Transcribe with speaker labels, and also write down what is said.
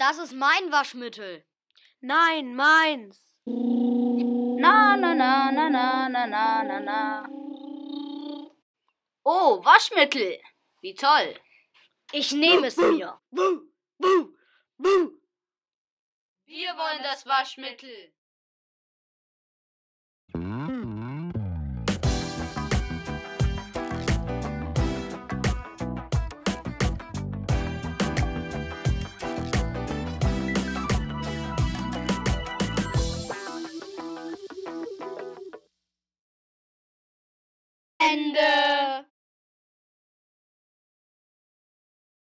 Speaker 1: Das ist mein Waschmittel.
Speaker 2: Nein, meins.
Speaker 3: Na, na, na, na, na, na, na, na, na. Oh, Waschmittel. Wie toll.
Speaker 1: Ich nehme es mir.
Speaker 3: Wir wollen das Waschmittel. Ende.